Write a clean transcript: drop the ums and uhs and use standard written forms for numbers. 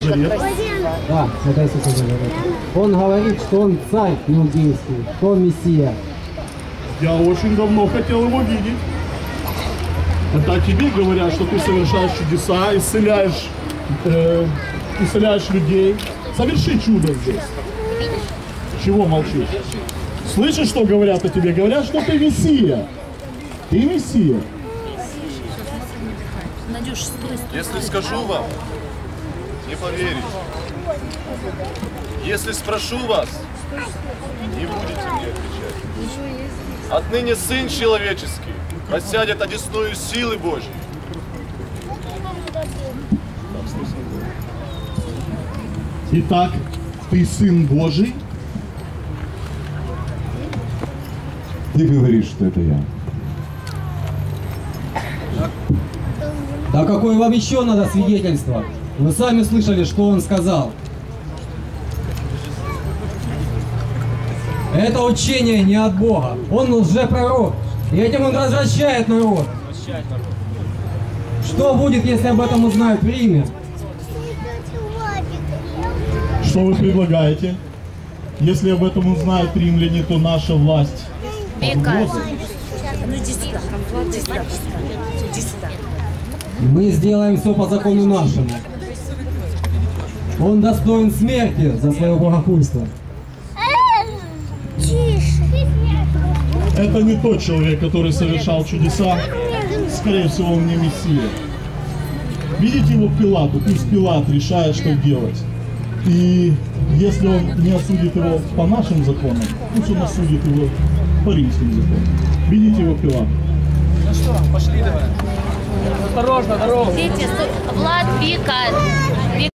Да, это Иисус говорит. Он говорит, что он царь иудейский, что он мессия. Я очень давно хотел его видеть. Это тебе говорят, что ты совершаешь чудеса, исцеляешь людей. Соверши чудо здесь. Чего молчишь? Слышишь, что говорят о тебе? Говорят, что ты мессия. Ты мессия. Если скажу вам, не поверите. Если спрошу вас, не будете мне отвечать. Отныне Сын Человеческий воссядет одесную силы Божьей. Итак, ты Сын Божий? Ты говоришь, что это я. Да какое вам еще надо свидетельство? Вы сами слышали, что он сказал. Это учение не от Бога. Он лжепророк. И этим он развращает народ. Что будет, если об этом узнают в Риме? Что вы предлагаете? Если об этом узнают римляне, то наша власть. Мы сделаем все по закону нашему. Он достоин смерти за свое богохульство. Это не тот человек, который совершал чудеса. Скорее всего, он не мессия. Видите его Пилату? Пусть Пилат решает, что делать. И если он не осудит его по нашим законам, пусть он осудит его по римским законам. Видите его Пилат? Ну что, пошли давай. Осторожно, дорогу. Дети, Влад, Вика.